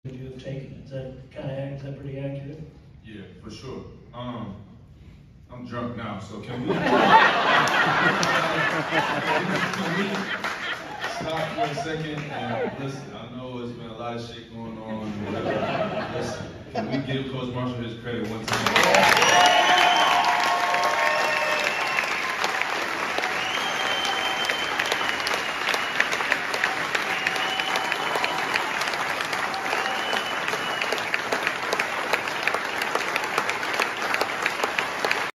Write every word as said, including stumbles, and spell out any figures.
you have taken. Is that kind of is that pretty accurate? Yeah, for sure. Um, I'm drunk now, so can we, can we stop for a second and listen? I know it's been a lot of shit going on. Listen, can we give Coach Marshall his credit one time?